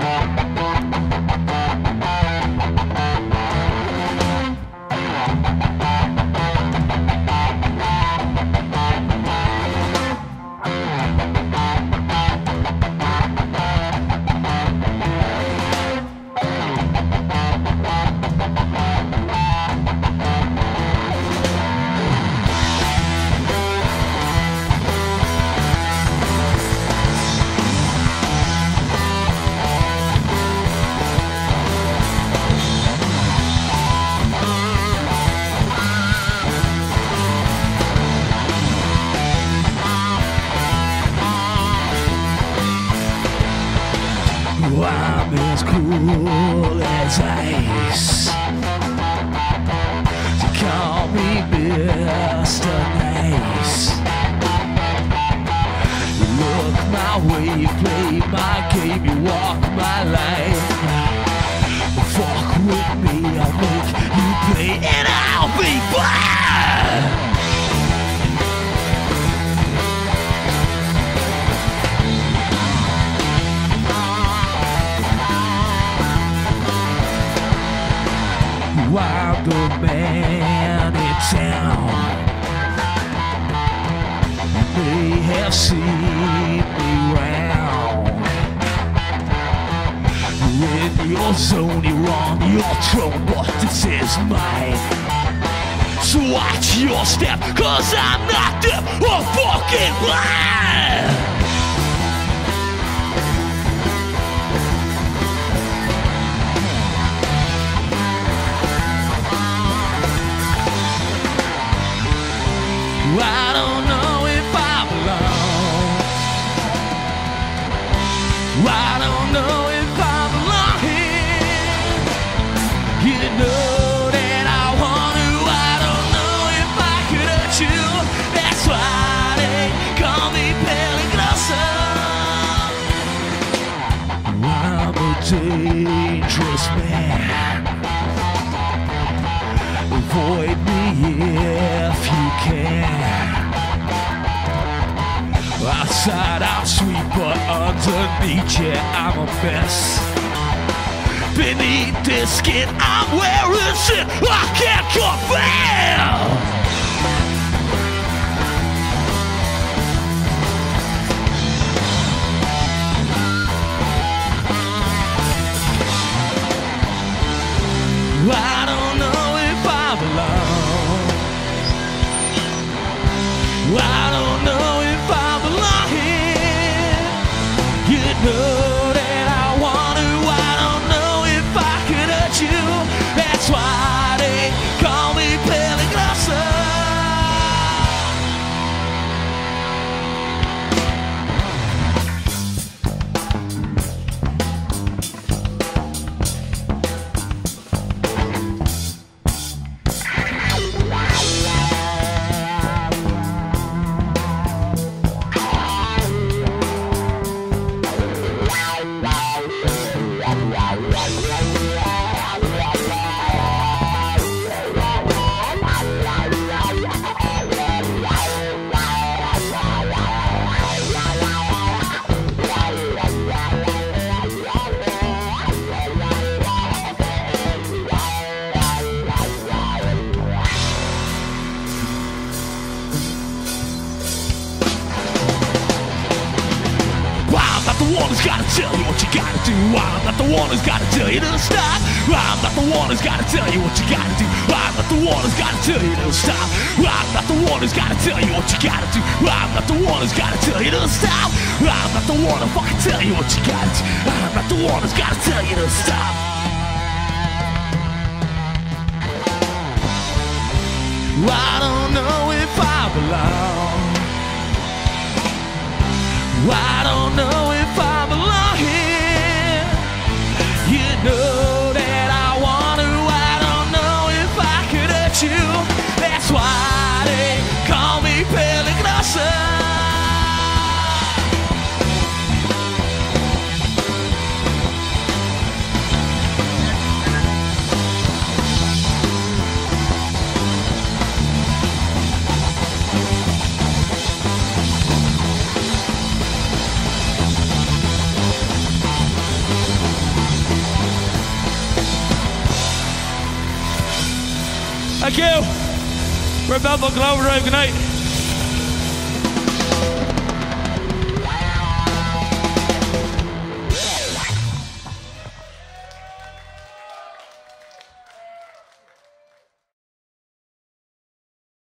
I'm as cool as ice. You call me Mr. Nice. You look my way, you play my game, you walk my life. Fuck with me, I'll make you play and I'll be fine. I'm the man in town. You may have seen me round. You're in your zone, you're on your throne, but this is mine. So watch your step, cause I'm not deaf or fucking blind. I don't know if I belong. I don't know if I belong here. You know that I want to. I don't know if I could hurt you. That's why they call me Peligroso. I'm a dangerous man. Avoid me if you can. Outside I'm sweet, but underneath, yeah, I'm a mess. Beneath this skin, I'm wearing shit I can't compare. I don't know if I belong. I don't know if I belong here. You know that I want to. I don't know if I could hurt you. That's why they call me Peligroso. Gotta tell you what you gotta do. I'm not the one who's gotta tell you to stop. I'm not the one who's gotta tell you what you gotta do. I'm not the one who's gotta tell you to stop. I'm not the one who's gotta tell you what you gotta do. I'm not the one who's gotta tell you to stop. I'm not the one to fucking tell you what you gotta do. I'm not the one who's gotta tell you to stop. I don't know if I belong. I don't know if I belong here. You know that I want to. I don't know if I could hurt you. That's why they call me Peligroso. Thank you. We're at Belfast Clover Drive. Good night.